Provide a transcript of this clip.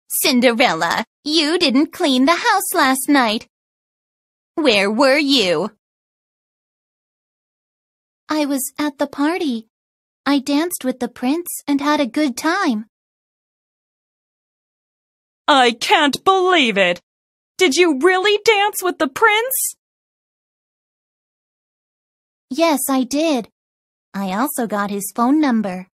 Cinderella, you didn't clean the house last night. Where were you? I was at the party. I danced with the prince and had a good time. I can't believe it! Did you really dance with the prince? Yes, I did. I also got his phone number.